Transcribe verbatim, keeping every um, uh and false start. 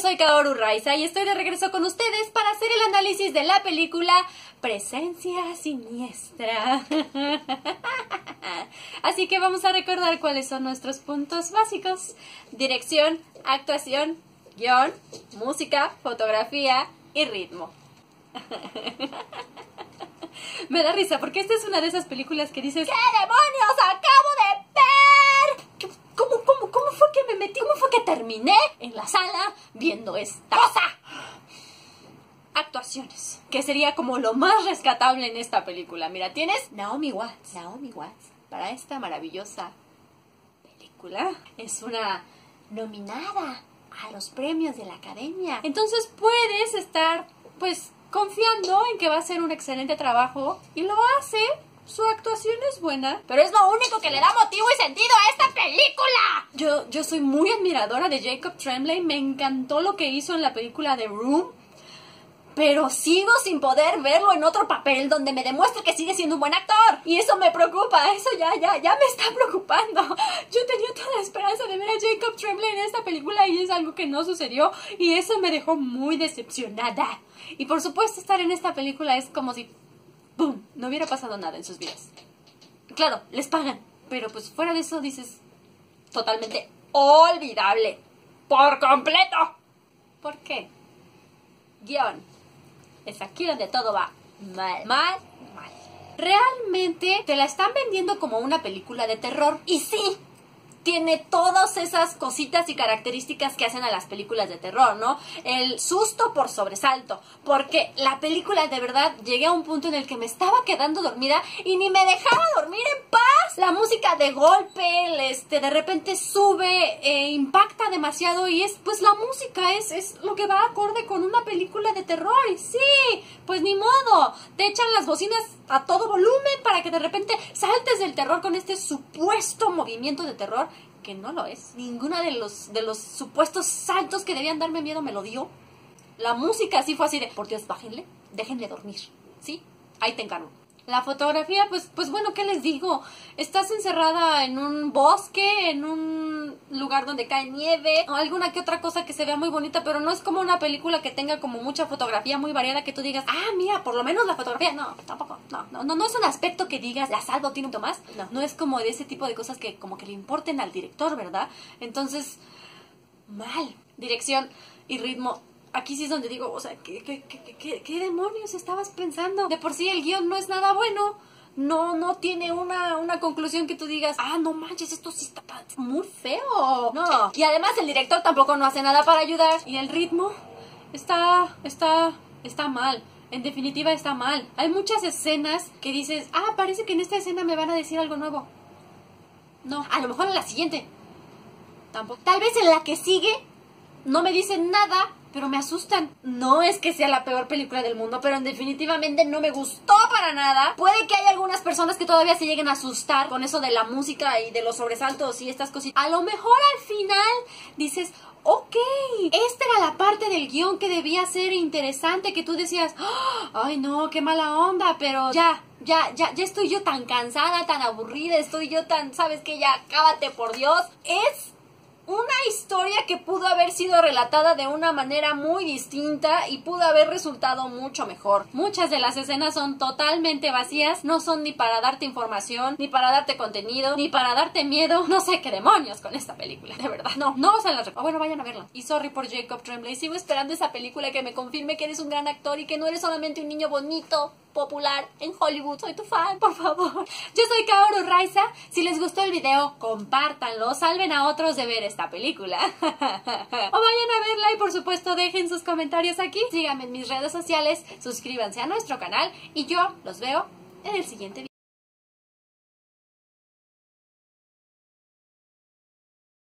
soy Kaoru Raiza y estoy de regreso con ustedes para hacer el análisis de la película Presencia Siniestra. Así que vamos a recordar cuáles son nuestros puntos básicos: dirección, actuación, guión, música, fotografía y ritmo. Me da risa porque esta es una de esas películas que dices: ¿qué demonios acabo de ver? ¿Cómo, cómo, cómo fue que me metí? ¿Cómo fue que terminé en la sala viendo esta cosa? Actuaciones, que sería como lo más rescatable en esta película. Mira, tienes Naomi Watts. Naomi Watts, para esta maravillosa película, es una nominada a los premios de la Academia. Entonces puedes estar, pues, confiando en que va a ser un excelente trabajo, y lo hace. Su actuación es buena, pero es lo único que le da motivo y sentido a esta película. Yo, yo soy muy admiradora de Jacob Tremblay. Me encantó lo que hizo en la película The Room, pero sigo sin poder verlo en otro papel donde me demuestre que sigue siendo un buen actor. Y eso me preocupa, eso ya, ya, ya me está preocupando. Yo tenía toda la esperanza de ver a Jacob Tremblay en esta película y es algo que no sucedió, y eso me dejó muy decepcionada. Y por supuesto, estar en esta película es como si ¡pum! No hubiera pasado nada en sus vidas. Claro, les pagan, pero pues fuera de eso dices, totalmente olvidable. ¡Por completo! ¿Por qué? Guión. Es aquí donde todo va mal. Mal, mal. Realmente te la están vendiendo como una película de terror. Y sí, tiene todas esas cositas y características que hacen a las películas de terror, ¿no? El susto por sobresalto, porque la película, de verdad, llegué a un punto en el que me estaba quedando dormida y ni me dejaba dormir en paz. La música de golpe, este, de repente sube, eh, impacta demasiado, y es, pues la música es, es lo que va acorde con una película de terror. Y sí, pues ni modo, te echan las bocinas a todo volumen para que de repente saltes del terror con este supuesto movimiento de terror, que no lo es. Ninguno de los, de los supuestos saltos que debían darme miedo me lo dio. La música sí fue así de, por Dios, bájenle, déjenle dormir, ¿sí? Ahí te encargo. La fotografía, pues, pues bueno, ¿qué les digo? Estás encerrada en un bosque, en un lugar donde cae nieve, o alguna que otra cosa que se vea muy bonita, pero no es como una película que tenga como mucha fotografía muy variada que tú digas, ah, mira, por lo menos la fotografía. No, tampoco, no, no, no, no es un aspecto que digas, la salvo, tiene un más. No, no es como de ese tipo de cosas que como que le importen al director, ¿verdad? Entonces, mal. Dirección y ritmo. Aquí sí es donde digo, o sea, ¿qué, qué, qué, qué, qué demonios estabas pensando? De por sí el guión no es nada bueno. No, no tiene una, una conclusión que tú digas, ah, no manches, esto sí está muy feo. No. Y además el director tampoco no hace nada para ayudar. Y el ritmo está, está, está mal. En definitiva está mal. Hay muchas escenas que dices, ah, parece que en esta escena me van a decir algo nuevo. No, a lo mejor en la siguiente tampoco. Tal vez en la que sigue no me dicen nada, pero me asustan. No es que sea la peor película del mundo, pero en definitivamente no me gustó para nada. Puede que haya algunas personas que todavía se lleguen a asustar con eso de la música y de los sobresaltos y estas cositas. A lo mejor al final dices, ok, esta era la parte del guión que debía ser interesante, que tú decías, ay no, qué mala onda, pero ya, ya, ya, ya estoy yo tan cansada, tan aburrida, estoy yo tan, ¿sabes qué? Ya, cábate por Dios. Es una historia que pudo haber sido relatada de una manera muy distinta y pudo haber resultado mucho mejor. Muchas de las escenas son totalmente vacías, no son ni para darte información, ni para darte contenido, ni para darte miedo. No sé qué demonios con esta película, de verdad. No, no se las recomiendo. Bueno, vayan a verla. Y sorry por Jacob Tremblay, sigo esperando esa película que me confirme que eres un gran actor y que no eres solamente un niño bonito, popular en Hollywood. Soy tu fan, por favor. Yo soy Kaoru Raiza. Si les gustó el video, compártanlo, salven a otros de ver esta película. O vayan a verla y por supuesto dejen sus comentarios aquí. Síganme en mis redes sociales, suscríbanse a nuestro canal y yo los veo en el siguiente video.